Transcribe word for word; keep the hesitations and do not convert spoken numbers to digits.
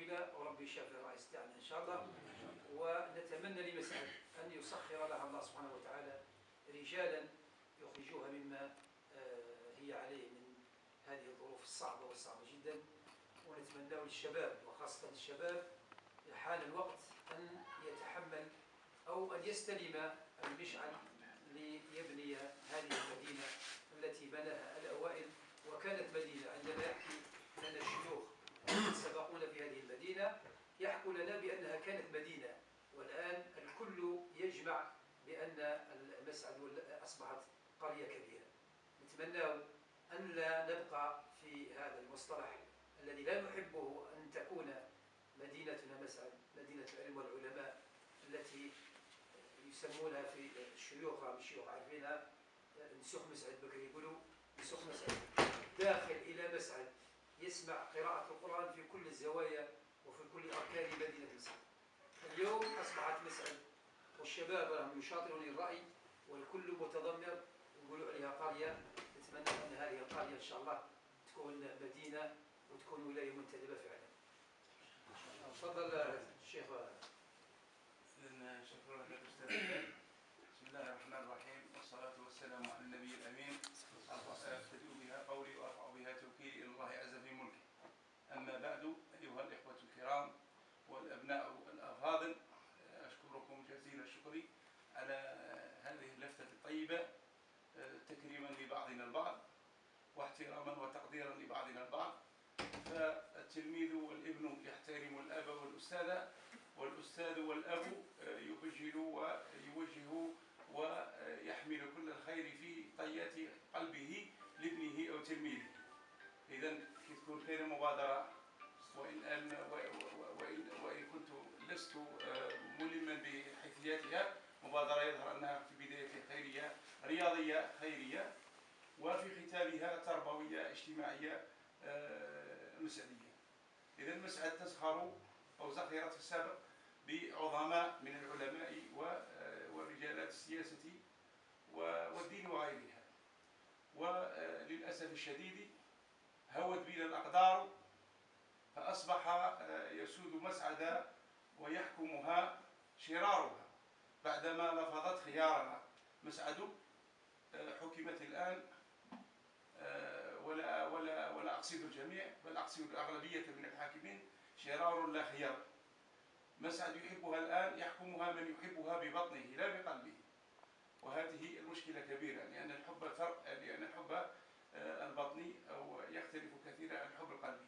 طيبة وربي يشافي الرئيس تاعنا إن شاء الله. ونتمنى لمسعد أن يسخر لها الله سبحانه وتعالى رجالا يخرجوها مما هي عليه من هذه الظروف الصعبة والصعبة جدا. ونتمنى للشباب وخاصة الشباب حان الوقت أن يتحمل أو أن يستلم المشعل ليبني هذه المدينة التي بناها الأوائل. وكانت مدينة، عندما يحكي لنا الشيوخ سبقونا في هذه المدينة يحكوا لنا بأنها كانت مدينة، والآن الكل يجمع بأن مسعد أصبحت قرية كبيرة. نتمنى أن لا نبقى في هذا المصطلح الذي لا نحبه، أن تكون مدينتنا مسعد مدينة العلم والعلماء التي يسمونها في الشيوخ الشيوخ عارفينها نسوخ مسعد بكري، يقولوا نسوخ مسعد. داخل إلى مسعد يسمع قراءة القرآن في كل الزوايا وفي كل أركان مدينة مسعد. اليوم أصبحت مسعد والشباب راهم يشاطرون الرأي والكل متضمر، يقولوا عليها قرية. نتمنى أن هذه القرية إن شاء الله تكون مدينة وتكون ولاية منتدبة فعلا. تفضل الشيخ. شكرا لك أستاذ. بسم الله الرحمن الرحيم، والصلاة والسلام على النبي الأمين. أبتدئ بها قولي وأرفع بها توكيلي إلى الله عز في ملكه. أما بعد، أيها الإخوة الكرام والأبناء الأفاضل، أشكركم جزيل الشكر على هذه اللفتة الطيبة تكريما لبعضنا البعض واحتراما وتقديرا لبعضنا البعض. فالتلميذ والابن يحترم الأب والأستاذ، والأستاذ والأب يبجل ويوجه ويحمل كل الخير في طيات قلبه لابنه أو تلميذه. إذن تكون خير مبادرة، وإن, وإن, وإن كنت لست ملما بحيثياتها، مبادرة يظهر أنها في بداية خيرية رياضية خيرية، وفي ختامها تربوية اجتماعية مسعدية. إذن مسعد تزخر أو زخرت في السابق بعظماء من العلماء ورجالات السياسة والدين وغيرها، وللأسف الشديد هوت بنا الأقدار فأصبح يسود مسعد ويحكمها شرارها بعدما لفظت خيارنا. مسعد حكمت الآن، ولا ولا ولا أقصد الجميع بل أقصد الأغلبية من الحاكمين، شرار لا خيار. مسعد يحبها الآن، يحكمها من يحبها ببطنه لا بقلبه، وهذه المشكلة كبيرة، لأن الحب فرق، لأن الحب البطني أو يختلف كثيرا عن الحب القلبي.